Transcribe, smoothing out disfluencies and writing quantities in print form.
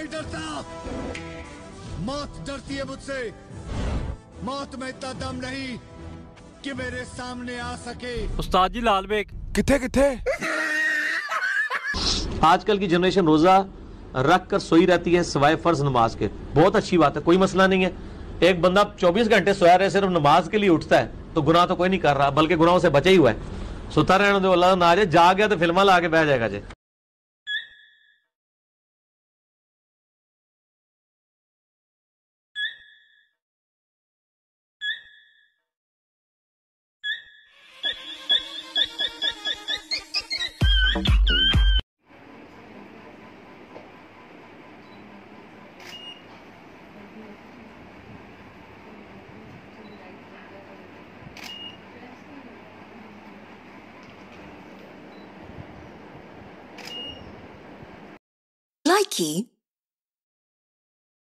नहीं डरता। मौत डरती है मुझसे। मौत में इतना दम नहीं कि मेरे सामने आ सके। उस्ताद जी लाल बेग किथे किथे। आजकल की जनरेशन रोजा रख कर सोई रहती है सिवाय फर्ज नमाज के। बहुत अच्छी बात है, कोई मसला नहीं है। एक बंदा 24 घंटे सोया रहे सिर्फ नमाज के लिए उठता है तो गुनाह तो कोई नहीं कर रहा, बल्कि गुनाहों से बचा ही हुआ है। सुता रहने दो, अल्लाह ना आ जाए, जाग गया तो फिल्मा ला के बह जाएगा जी। Likey